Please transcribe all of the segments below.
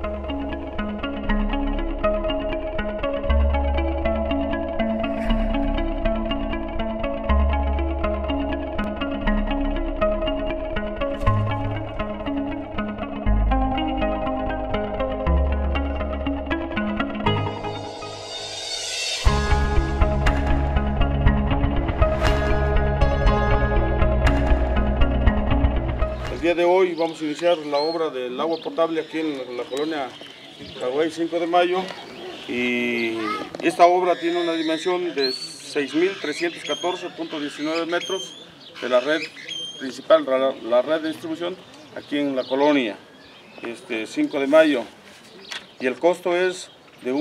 El día de hoy vamos a iniciar la obra del agua potable aquí en la colonia Caguay 5 de Mayo, y esta obra tiene una dimensión de 6.314.19 metros de la red principal, la red de distribución aquí en la colonia 5 de Mayo, y el costo es de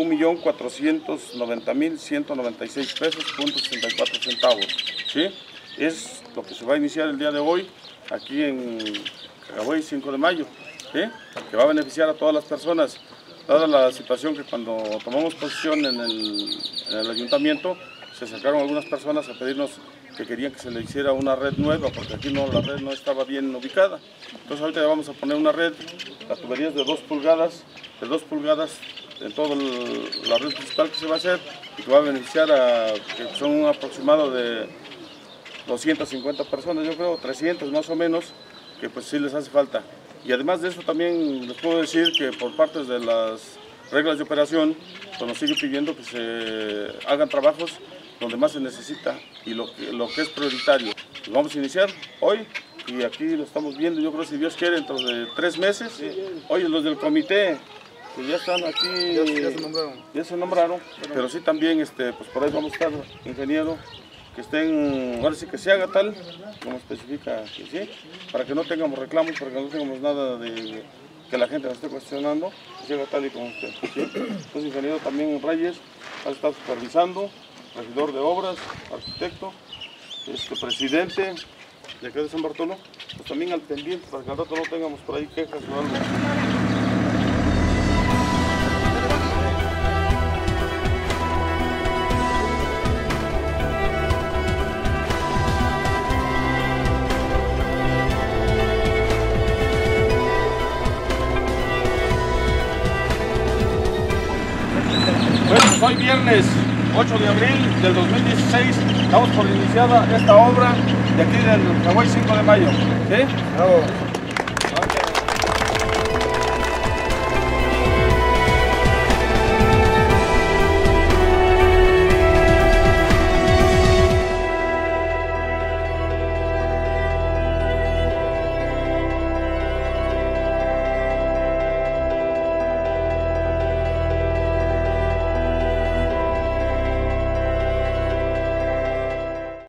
1.490.196 pesos .64 centavos, ¿sí? Es lo que se va a iniciar el día de hoy aquí en Caguay 5 de Mayo, ¿sí? Que va a beneficiar a todas las personas, dada la situación que cuando tomamos posición en el ayuntamiento, se acercaron algunas personas a pedirnos que querían que se le hiciera una red nueva, porque aquí la red no estaba bien ubicada. Entonces ahorita ya vamos a poner una red, la tubería es de 2 pulgadas, en toda la red principal que se va a hacer, y que va a beneficiar que son un aproximado de 250 personas, yo creo, 300 más o menos, que pues sí les hace falta. Y además de eso también les puedo decir que por parte de las reglas de operación, pues nos sigue pidiendo que se hagan trabajos donde más se necesita y lo que es prioritario. Pues vamos a iniciar hoy, y aquí lo estamos viendo, yo creo, si Dios quiere, dentro de 3 meses. Oye, los del comité, que ya están aquí, ya se nombraron, pero sí también, pues por ahí vamos a estar, ingeniero, que estén, ahora sí que se haga tal, como especifica que sí, para que no tengamos reclamos, para que no tengamos nada de que la gente nos esté cuestionando, que se haga tal y como usted, ¿sí? Entonces, ingeniero también Reyes va a estar supervisando, regidor de obras, arquitecto, presidente de acá de San Bartolo, pues también al pendiente, para que al rato no tengamos por ahí quejas o algo. Bueno, pues hoy viernes 8 de abril del 2016 damos por iniciada esta obra de aquí del Caguay 5 de Mayo, ¿sí? Bravo.